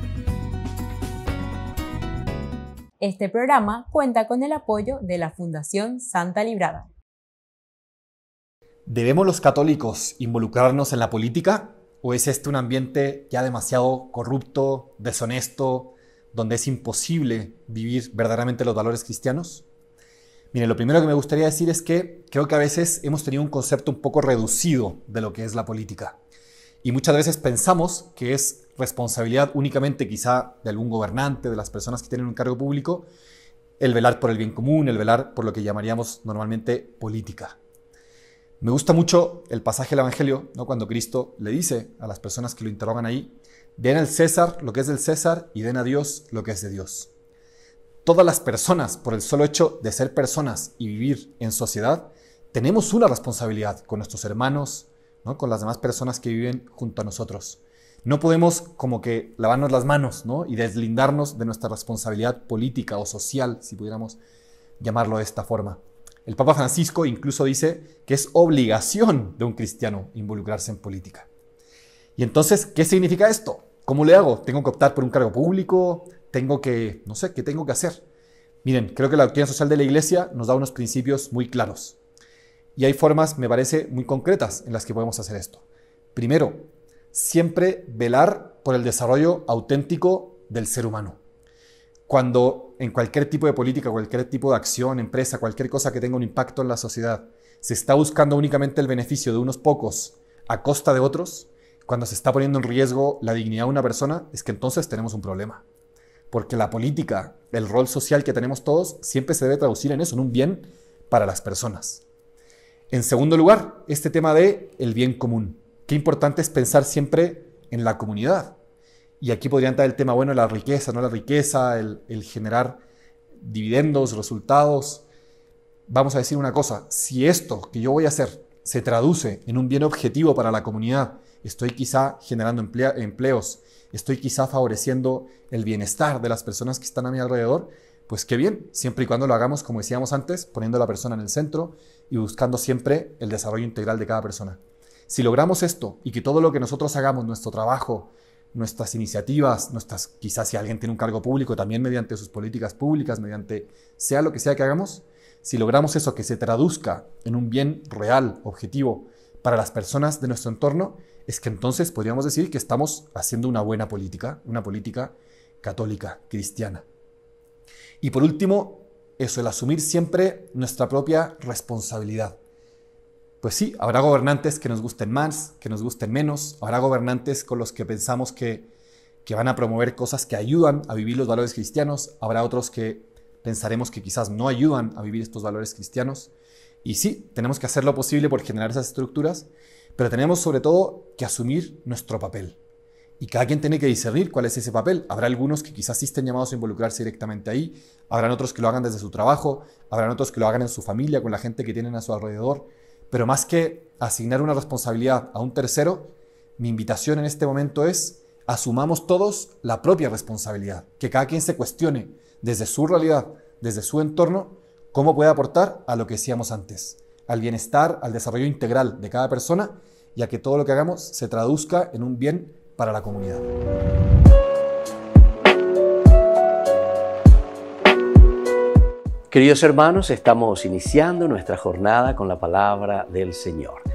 Speaker 2: Este programa cuenta con el apoyo de la Fundación Santa Librada.
Speaker 9: ¿Debemos los católicos involucrarnos en la política? ¿O es este un ambiente ya demasiado corrupto, deshonesto, donde es imposible vivir verdaderamente los valores cristianos? Miren, lo primero que me gustaría decir es que creo que a veces hemos tenido un concepto un poco reducido de lo que es la política. Y muchas veces pensamos que es responsabilidad únicamente quizá de algún gobernante, de las personas que tienen un cargo público, el velar por el bien común, el velar por lo que llamaríamos normalmente política. Me gusta mucho el pasaje del Evangelio, ¿no? Cuando Cristo le dice a las personas que lo interrogan ahí, den al César lo que es del César y den a Dios lo que es de Dios. Todas las personas, por el solo hecho de ser personas y vivir en sociedad, tenemos una responsabilidad con nuestros hermanos, ¿no? Con las demás personas que viven junto a nosotros. No podemos como que lavarnos las manos, ¿no? Y deslindarnos de nuestra responsabilidad política o social, si pudiéramos llamarlo de esta forma. El Papa Francisco incluso dice que es obligación de un cristiano involucrarse en política. Y entonces, ¿qué significa esto? ¿Cómo le hago? ¿Tengo que optar por un cargo público? ¿Tengo que, no sé, qué tengo que hacer? Miren, creo que la doctrina social de la Iglesia nos da unos principios muy claros. Y hay formas, me parece, muy concretas en las que podemos hacer esto. Primero, siempre velar por el desarrollo auténtico del ser humano. Cuando en cualquier tipo de política, cualquier tipo de acción, empresa, cualquier cosa que tenga un impacto en la sociedad, se está buscando únicamente el beneficio de unos pocos a costa de otros, cuando se está poniendo en riesgo la dignidad de una persona, es que entonces tenemos un problema. Porque la política, el rol social que tenemos todos, siempre se debe traducir en eso, en un bien para las personas. En segundo lugar, este tema de el bien común. Qué importante es pensar siempre en la comunidad. Y aquí podría entrar el tema, bueno, la riqueza, no la riqueza, el, el generar dividendos, resultados. Vamos a decir una cosa, si esto que yo voy a hacer se traduce en un bien objetivo para la comunidad, estoy quizá generando emplea, empleos, estoy quizá favoreciendo el bienestar de las personas que están a mi alrededor, pues qué bien, siempre y cuando lo hagamos, como decíamos antes, poniendo a la persona en el centro y buscando siempre el desarrollo integral de cada persona. Si logramos esto y que todo lo que nosotros hagamos, nuestro trabajo, nuestras iniciativas, nuestras, quizás si alguien tiene un cargo público, también mediante sus políticas públicas, mediante sea lo que sea que hagamos, si logramos eso que se traduzca en un bien real, objetivo, para las personas de nuestro entorno, es que entonces podríamos decir que estamos haciendo una buena política, una política católica, cristiana. Y por último, eso, el asumir siempre nuestra propia responsabilidad. Pues sí, habrá gobernantes que nos gusten más, que nos gusten menos, habrá gobernantes con los que pensamos que, que van a promover cosas que ayudan a vivir los valores cristianos, habrá otros que pensaremos que quizás no ayudan a vivir estos valores cristianos. Y sí, tenemos que hacer lo posible por generar esas estructuras, pero tenemos sobre todo que asumir nuestro papel. Y cada quien tiene que discernir cuál es ese papel. Habrá algunos que quizás sí estén llamados a involucrarse directamente ahí, habrán otros que lo hagan desde su trabajo, habrán otros que lo hagan en su familia, con la gente que tienen a su alrededor. Pero más que asignar una responsabilidad a un tercero, mi invitación en este momento es asumamos todos la propia responsabilidad. Que cada quien se cuestione desde su realidad, desde su entorno, cómo puede aportar a lo que decíamos antes, al bienestar, al desarrollo integral de cada persona y a que todo lo que hagamos se traduzca en un bien para la comunidad.
Speaker 1: Queridos hermanos, estamos iniciando nuestra jornada con la palabra del Señor.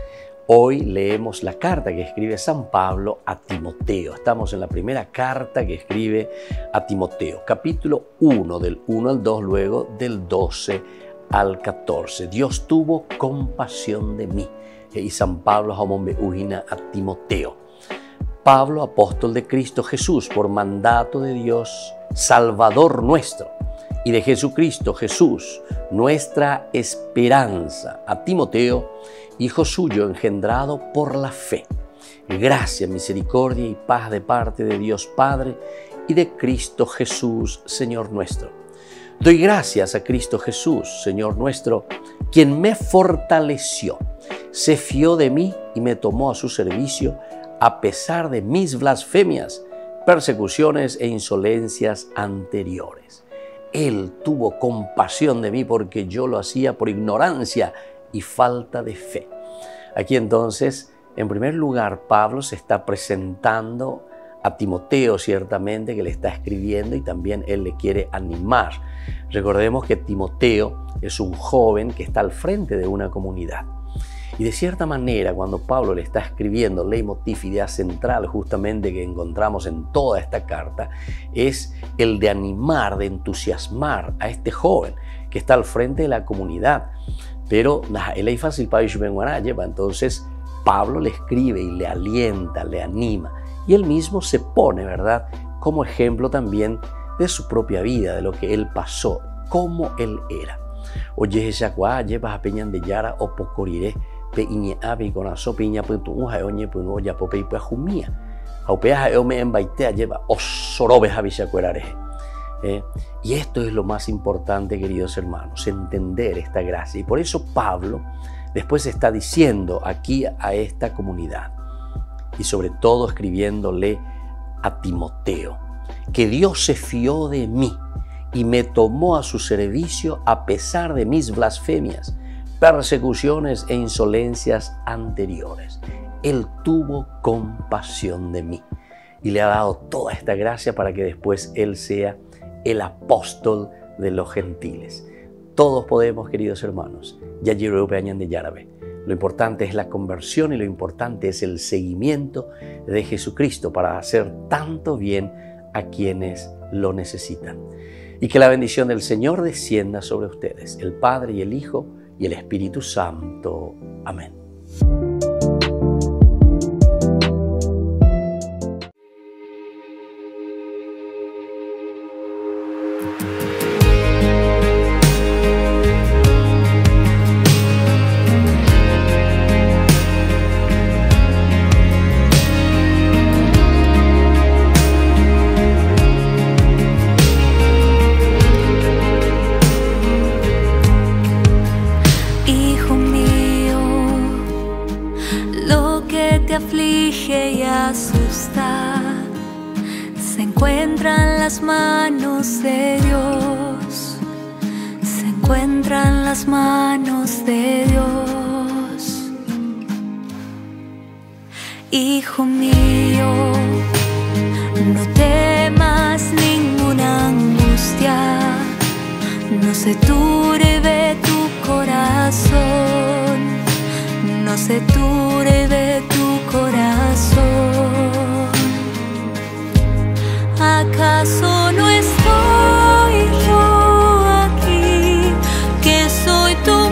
Speaker 1: Hoy leemos la carta que escribe San Pablo a Timoteo. Estamos en la primera carta que escribe a Timoteo, capítulo uno, del uno al dos, luego del doce al catorce. Dios tuvo compasión de mí. Y San Pablo Jamombe Ujina a Timoteo. Pablo, apóstol de Cristo Jesús, por mandato de Dios, Salvador nuestro, y de Jesucristo Jesús, nuestra esperanza, a Timoteo, hijo suyo engendrado por la fe. Gracia, misericordia y paz de parte de Dios Padre y de Cristo Jesús, Señor nuestro. Doy gracias a Cristo Jesús, Señor nuestro, quien me fortaleció, se fió de mí y me tomó a su servicio a pesar de mis blasfemias, persecuciones e insolencias anteriores. Él tuvo compasión de mí porque yo lo hacía por ignorancia y falta de fe. Aquí entonces, en primer lugar, Pablo se está presentando a Timoteo, ciertamente, que le está escribiendo, y también él le quiere animar. Recordemos que Timoteo es un joven que está al frente de una comunidad. Y de cierta manera, cuando Pablo le está escribiendo, leitmotiv, idea central justamente que encontramos en toda esta carta, es el de animar, de entusiasmar a este joven que está al frente de la comunidad. Pero él es fácil para lleva. Entonces Pablo le escribe y le alienta, le anima. Y él mismo se pone, ¿verdad?, como ejemplo también de su propia vida, de lo que él pasó, cómo él era. Oye, esa cuá lleva a peñan de yara o pocoriré. Pe iñe abe con la sopiña punto un jaoñe punto ya pope y pues jumía. Aupea eome en baitea lleva osorobe javisacuerare. Eh, y esto es lo más importante, queridos hermanos, entender esta gracia. Y por eso Pablo después está diciendo aquí a esta comunidad, y sobre todo escribiéndole a Timoteo, que Dios se fió de mí y me tomó a su servicio a pesar de mis blasfemias, persecuciones e insolencias anteriores. Él tuvo compasión de mí y le ha dado toda esta gracia para que después él sea el apóstol de los gentiles. Todos podemos, queridos hermanos, ya Añan de Yarabe. Lo importante es la conversión y lo importante es el seguimiento de Jesucristo para hacer tanto bien a quienes lo necesitan. Y que la bendición del Señor descienda sobre ustedes, el Padre y el Hijo y el Espíritu Santo. Amén.
Speaker 10: Aflige y asusta, se encuentra en las manos de Dios, se encuentra en las manos de Dios. Hijo mío, no temas ninguna angustia, no se turbe tu corazón, no se turbe tu corazón. ¿Acaso no estoy yo aquí, que soy tu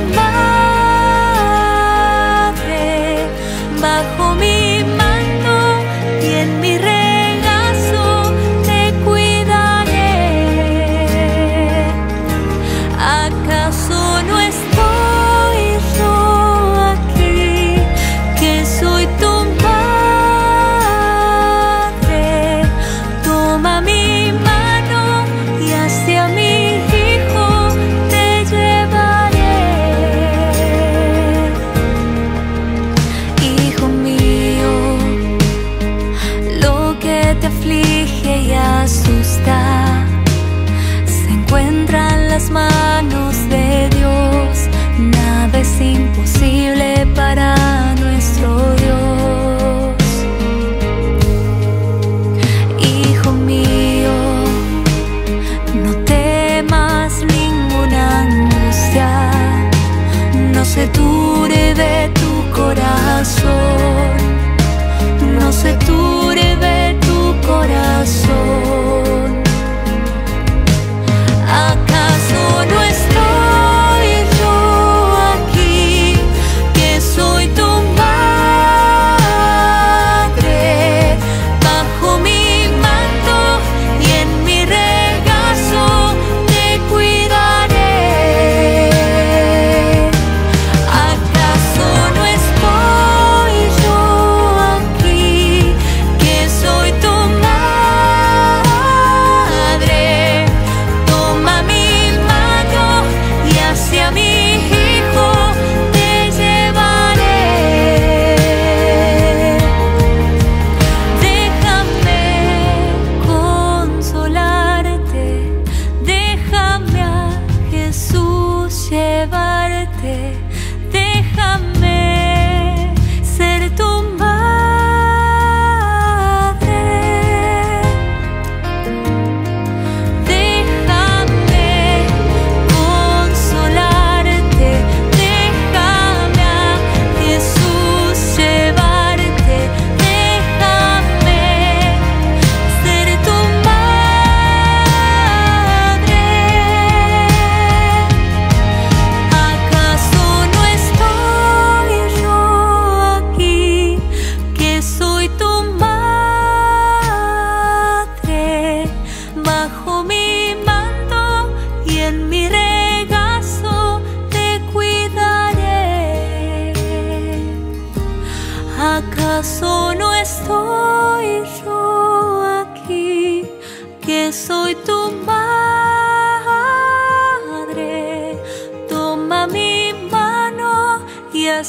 Speaker 10: madre, bajo mi mano y en mi regazo te cuidaré? ¿Acaso no estoy yo aquí, que soy tu madre? Toma mi mano y hacia mi hijo te llevaré. Hijo mío, lo que te aflige y asusta se encuentra en las manos de Dios. Nada es imposible para nuestro Dios. Hijo mío, no temas ninguna angustia, no se turbe tu corazón,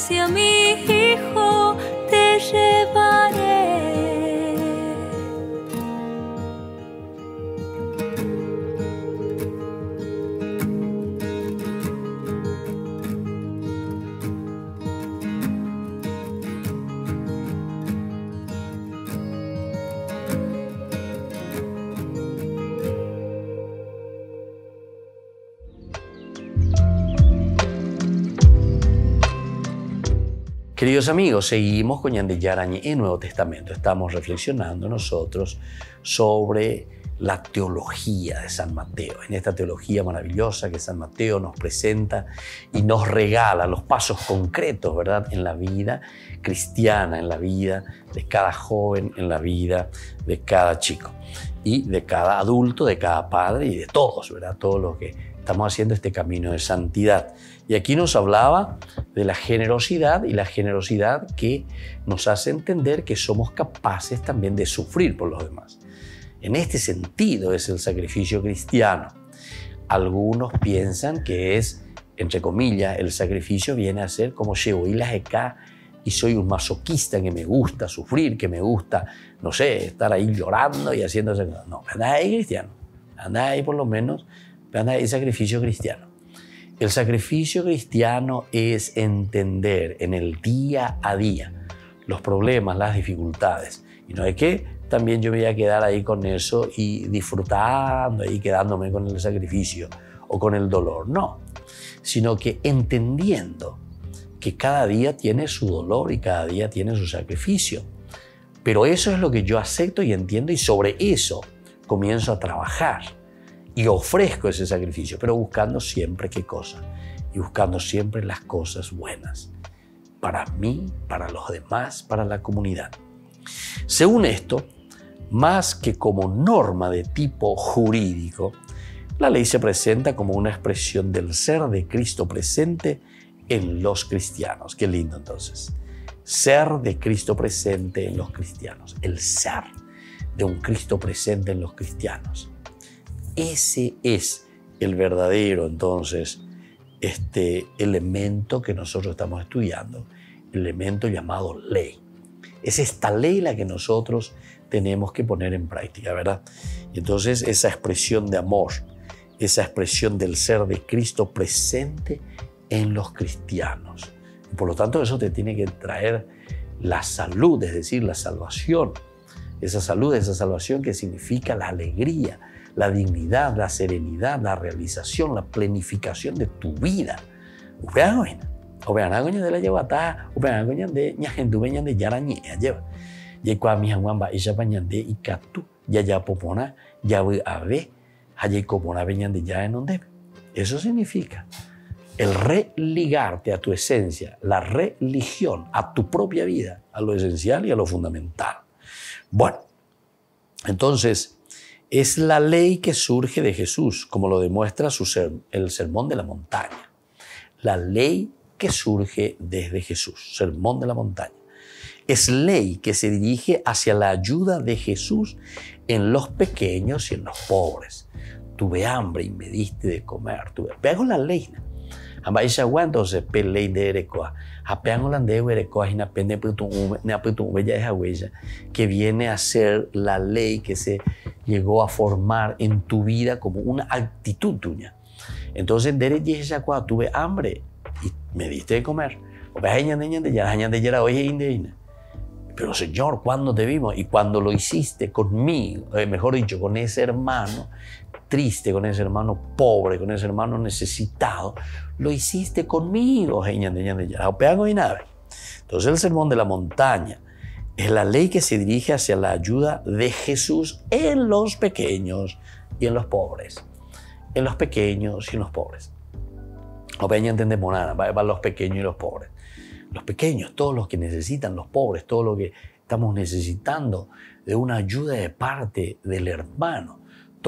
Speaker 10: hacia mi hijo te llevaré.
Speaker 1: Queridos amigos, seguimos con Ñande Yarañe en Nuevo Testamento. Estamos reflexionando nosotros sobre la teología de San Mateo. En esta teología maravillosa que San Mateo nos presenta y nos regala los pasos concretos, ¿verdad?, en la vida cristiana, en la vida de cada joven, en la vida de cada chico y de cada adulto, de cada padre y de todos, ¿verdad? Todos los que estamos haciendo este camino de santidad. Y aquí nos hablaba de la generosidad y la generosidad que nos hace entender que somos capaces también de sufrir por los demás. En este sentido es el sacrificio cristiano. Algunos piensan que es, entre comillas, el sacrificio viene a ser como llevo y las acá y soy un masoquista que me gusta sufrir, que me gusta, no sé, estar ahí llorando y haciendo eso. No, anda ahí cristiano, anda ahí por lo menos, anda ahí sacrificio cristiano. El sacrificio cristiano es entender en el día a día los problemas, las dificultades. Y no es que también yo me voy a quedar ahí con eso y disfrutando, ahí quedándome con el sacrificio o con el dolor. No, sino que entendiendo que cada día tiene su dolor y cada día tiene su sacrificio. Pero eso es lo que yo acepto y entiendo y sobre eso comienzo a trabajar. Y ofrezco ese sacrificio, pero buscando siempre qué cosa. Y buscando siempre las cosas buenas. Para mí, para los demás, para la comunidad. Según esto, más que como norma de tipo jurídico, la ley se presenta como una expresión del ser de Cristo presente en los cristianos. Qué lindo entonces. Ser de Cristo presente en los cristianos. El ser de un Cristo presente en los cristianos. Ese es el verdadero, entonces, este elemento que nosotros estamos estudiando, el elemento llamado ley. Es esta ley la que nosotros tenemos que poner en práctica, ¿verdad? Y entonces esa expresión de amor, esa expresión del ser de Cristo presente en los cristianos. Y por lo tanto, eso te tiene que traer la salud, es decir, la salvación. Esa salud, esa salvación que significa la alegría, la dignidad, la serenidad, la realización, la planificación de tu vida. Upean hoy, upean algo de la llevata, upean algo de ñajendu beñan de yarañe lleva. Y cuando mi hanguamba ella bañan de ikatu, ya ya popona, ya voy a ver, allí copona beñan de ya en donde. Eso significa el religarte a tu esencia, la religión, a tu propia vida, a lo esencial y a lo fundamental. Bueno, entonces, es la ley que surge de Jesús, como lo demuestra su ser, el Sermón de la Montaña. La ley que surge desde Jesús, Sermón de la Montaña. Es ley que se dirige hacia la ayuda de Jesús en los pequeños y en los pobres. Tuve hambre y me diste de comer. Tuve... Pego la ley. Entonces, ley de Erecoa. Que viene a ser la ley que se llegó a formar en tu vida como una actitud tuya. Entonces, cuando tuve hambre y me diste de comer. Pero Señor, ¿cuándo te vimos? Y cuando lo hiciste conmigo, eh, mejor dicho, con ese hermano triste, con ese hermano pobre, con ese hermano necesitado, lo hiciste conmigo. Entonces el Sermón de la Montaña es la ley que se dirige hacia la ayuda de Jesús en los pequeños y en los pobres. En los pequeños y en los pobres. No peña entendemos nada, para los pequeños y los pobres. Los pequeños, todos los que necesitan, los pobres, todo lo que estamos necesitando de una ayuda de parte del hermano.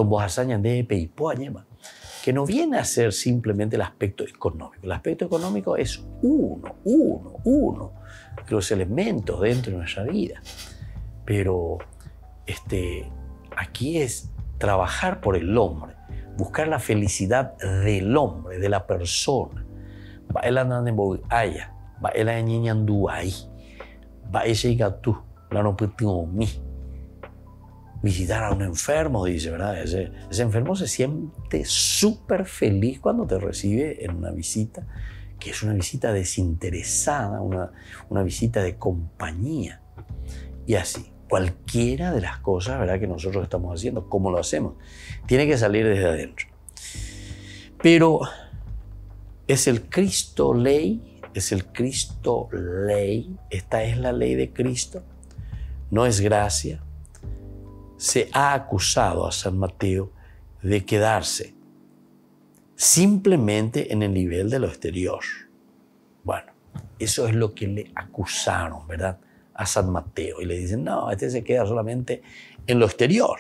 Speaker 1: Que no viene a ser simplemente el aspecto económico. El aspecto económico es uno, uno, uno de los elementos dentro de nuestra vida. Pero este, aquí es trabajar por el hombre, buscar la felicidad del hombre, de la persona. va el año andu ahí, va ese gatú, la no puedo mí. Visitar a un enfermo, dice, ¿verdad? Ese, ese enfermo se siente súper feliz cuando te recibe en una visita, que es una visita desinteresada, una, una visita de compañía. Y así, cualquiera de las cosas, ¿verdad?, que nosotros estamos haciendo, ¿cómo lo hacemos? Tiene que salir desde adentro. Pero es el Cristo ley, es el Cristo ley, esta es la ley de Cristo, no es gracia. Se ha acusado a San Mateo de quedarse simplemente en el nivel de lo exterior. Bueno, eso es lo que le acusaron, ¿verdad?, a San Mateo. Y le dicen, no, este se queda solamente en lo exterior.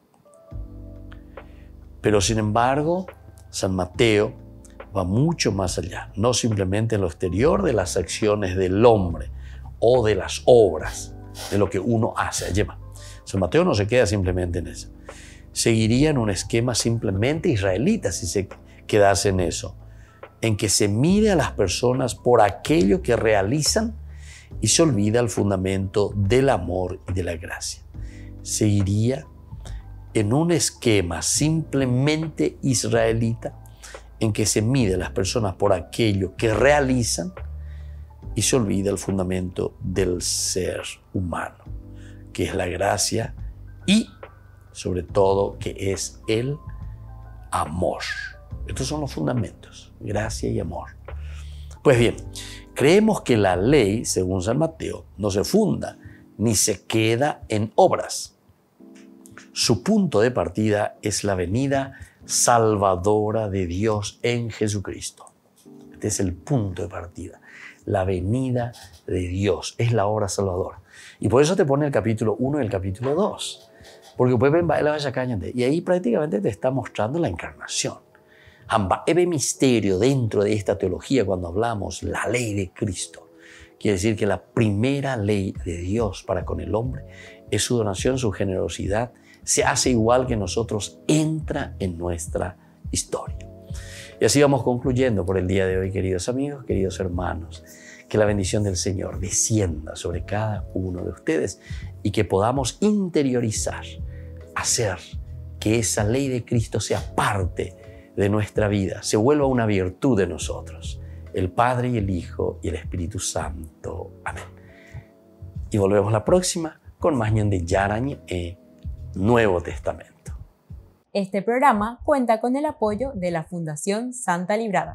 Speaker 1: Pero sin embargo, San Mateo va mucho más allá. No simplemente en lo exterior de las acciones del hombre o de las obras, de lo que uno hace. Allí va. San Mateo no se queda simplemente en eso. Seguiría en un esquema simplemente israelita si se quedase en eso, en que se mire a las personas por aquello que realizan y se olvida el fundamento del amor y de la gracia. Seguiría en un esquema simplemente israelita, en que se mide a las personas por aquello que realizan y se olvida el fundamento del ser humano, que es la gracia y, sobre todo, que es el amor. Estos son los fundamentos, gracia y amor. Pues bien, creemos que la ley, según San Mateo, no se funda ni se queda en obras. Su punto de partida es la venida salvadora de Dios en Jesucristo. Este es el punto de partida, la venida de Dios, es la obra salvadora. Y por eso te pone el capítulo uno y el capítulo dos. Porque pues ven, va la vaya cañante. Y ahí prácticamente te está mostrando la encarnación. Amba, eve misterio dentro de esta teología cuando hablamos la ley de Cristo. Quiere decir que la primera ley de Dios para con el hombre es su donación, su generosidad. Se hace igual que nosotros, entra en nuestra historia. Y así vamos concluyendo por el día de hoy, queridos amigos, queridos hermanos. Que la bendición del Señor descienda sobre cada uno de ustedes y que podamos interiorizar, hacer que esa ley de Cristo sea parte de nuestra vida, se vuelva una virtud de nosotros. El Padre y el Hijo y el Espíritu Santo. Amén. Y volvemos la próxima con más ñande Yarañe e Nuevo Testamento.
Speaker 2: Este programa cuenta con el apoyo de la Fundación Santa Librada.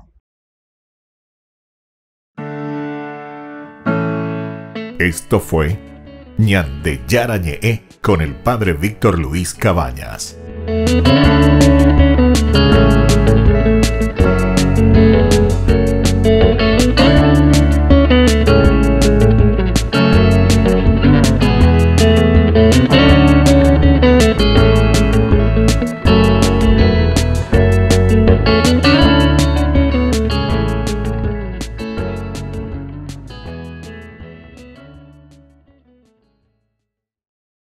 Speaker 6: Esto fue ñande Yarañe con el Padre Víctor Luis Cabañas.